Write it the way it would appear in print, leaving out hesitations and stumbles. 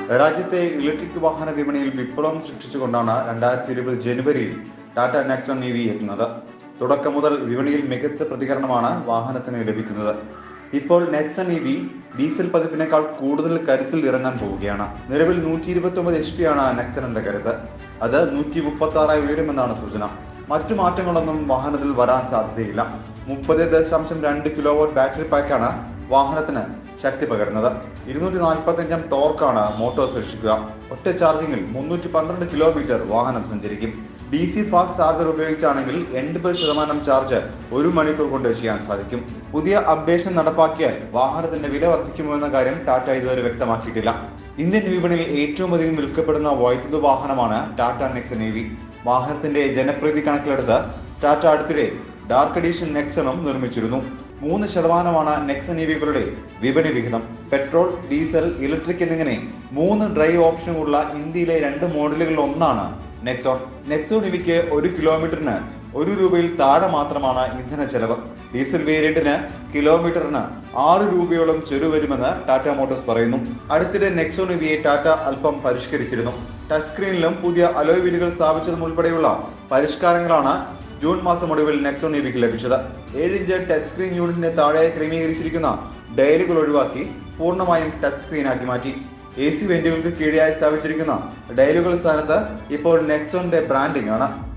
രാജ്യത്തെ ഇലക്ട്രിക് വാഹന വിപണിയിൽ വിപ്ലവം സൃഷ്ടിച്ചുകൊണ്ടാണ് 2020 ജനുവരിയിൽ ടാറ്റ നെക്സോൺ EV എത്തുന്നത്. തുടക്കം മുതൽ വിപണിയിൽ മികച്ച പ്രതികരണമാണ് വാഹനത്തിന് ലഭിക്കുന്നത്. ഇപ്പോൾ നെക്സോൺ EV ഡീസൽ പതിപ്പിനേക്കാൾ കൂടുതൽ കരുത്തിൽ ഇറങ്ങാൻ പോവുകയാണ്. നിലവിൽ 129 HP ആണ് നെക്സണിന്റെ കരുത്ത്. അത് 136 ഉയരുമെന്നാണ് സൂചന. മറ്റു മാറ്റങ്ങളൊന്നും വാഹനത്തിൽ വരാൻ സാധ്യതയില്ല. 30.2 കിലോവാട്ട് ബാറ്ററി പാക്കാണ് വാഹനത്തിന് ശക്തി പകരുന്നത്. 245 ടോർക്കാണ് മോട്ടോർ സൃഷ്ടിക്കുക. ഒറ്റ ചാർജിങ്ങിൽ 312 കിലോമീറ്റർ വാഹനം സഞ്ചരിക്കും. DC ഫാസ്റ്റ് ചാർജർ ഉപയോഗിച്ചാണെങ്കിൽ 80% ചാർജ് 1 മണിക്കൂർ കൊണ്ട് ചെയ്യാൻ സാധിക്കും. പുതിയ അപ്ഡേഷൻ നടപ്പാക്കിയാൽ വാഹനത്തിന്റെ വില വർദ്ധിക്കുമോ എന്ന കാര്യം ടാറ്റ ഇതുവരെ വ്യക്തമാക്കിയിട്ടില്ല. ഇന്ത്യൻ വിപണിയിൽ ഏറ്റവും അധികം വിൽക്കപ്പെടുന്ന വൈദ്യുത വാഹനമാണ് ടാറ്റ നെക്സൺ EV. വാഹനത്തിന്റെ ജനപ്രീതി കണക്കിലെടുത്ത് ടാറ്റ അടുത്തിടെ ഡാർക്ക് എഡിഷൻ നെക്സണും നിർമ്മിച്ചിരുന്നു. 3% നെക്സൺ EVകളുടെ വിപണി വിഹിതം. പെട്രോൾ, ഡീസൽ, ഇലക്ട്രിക് എന്നിങ്ങനെ 3 ഡ്രൈവ് ഓപ്ഷനുകളുള്ള ഇന്ത്യയിലെ 2 മോഡലുകളിൽ ഒന്നാണ് നെക്സോൺ. നെക്സോൺ EVക്ക് 1 കിലോമീറ്ററിന് ₹1 താഴെ മാത്രമാണ് ഇന്ധന ചെലവ്. ഡീസൽ വേരിയന്റിന് കിലോമീറ്ററിന് ₹6 ചെലവ് വരുമെന്ന് ടാറ്റ മോട്ടോഴ്സ് പറയുന്നു. അടുത്തിടെ നെക്സോൺ EVയെ ടാറ്റ അല്പം പരിഷ്കരിച്ചിരുന്നു. ടച്ച് സ്ക്രീനിലും പുതിയ അലോയ് വീലുകൾ സ്ഥാപിച്ചതും ഉൾപ്പെടെയുള്ള പരിഷ്കാരങ്ങളാണ് ജൂൺ മാസം ഒടുവിൽ നെക്സോൺ EVക്ക് ലഭിച്ചത്. 7 ഇഞ്ച് ടച്ച് സ്ക്രീൻ യൂണിറ്റിന് താഴെയായി ക്രമീകരിച്ചിരിക്കുന്ന ഡയലുകൾ ഒഴിവാക്കി പൂർണ്ണമായും ടച്ച് സ്ക്രീനാക്കി മാറ്റി. AC വെന്റുകൾക്ക് കീഴെയായി സ്ഥാപിച്ചിരിക്കുന്ന ഡയലുകൾ സ്ഥാനത്ത് ഇപ്പോൾ നെക്സോണിന്റെ ബ്രാൻഡിംഗ് ആണ്.